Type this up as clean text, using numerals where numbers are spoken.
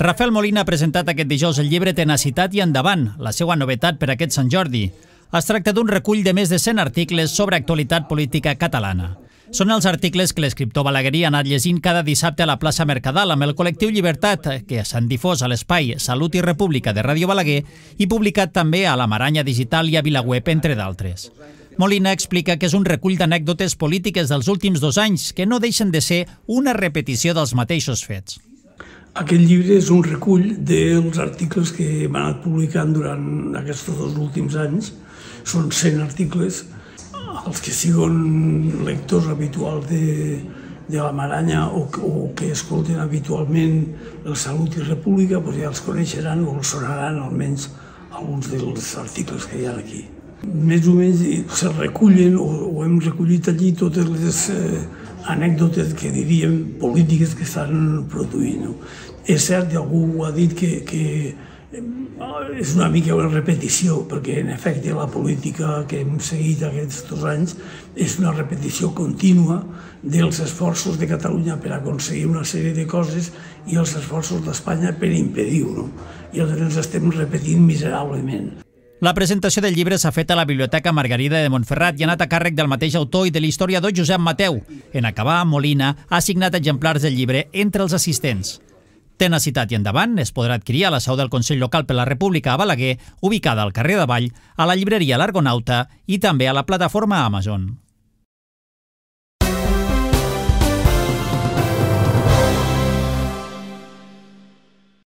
Rafael Molina ha presentat aquest dijous el llibre Tenacitat i endavant, la seva novetat per aquest Sant Jordi. Es tracta d'un recull de més de 100 articles sobre actualitat política catalana. Són els articles que l'escriptor balaguerí ha anat llegint cada dissabte a la plaça Mercadal amb el col·lectiu Llibertat, que s'han difós a l'espai Salut i República de Ràdio Balaguer i publicat també a la Maranya Digital i a VilaWeb, entre d'altres. Molina explica que és un recull d'anècdotes polítiques dels últims 2 anys que no deixen de ser una repetició dels mateixos fets. Aquest llibre és un recull dels articles que hem anat publicant durant aquests 2 últims anys. Són 100 articles. Els que siguin lectors habituals de la Maranya o que escolten habitualment el Salut i República ja els coneixeran o els sonaran almenys alguns dels articles que hi ha aquí. Més o menys se recullen o hem recollit allí totes les anècdotes que diríem polítiques que estan produint. És cert, i algú ha dit que és una mica una repetició, perquè en efecte la política que hem seguit aquests 2 anys és una repetició contínua dels esforços de Catalunya per aconseguir una sèrie de coses i els esforços d'Espanya per impedir-ho. I ens estem repetint miserablement. La presentació del llibre s'ha fet a la Biblioteca Margarida de Montferrat i ha anat a càrrec del mateix autor i de l'historiador Josep Mateu. En acabar, Molina ha signat exemplars del llibre entre els assistents. Tenacitat i endavant es podrà adquirir a la seu del Consell Local per la República a Balaguer, ubicada al carrer d'Avall, a la llibreria L'Argonauta i també a la plataforma Amazon.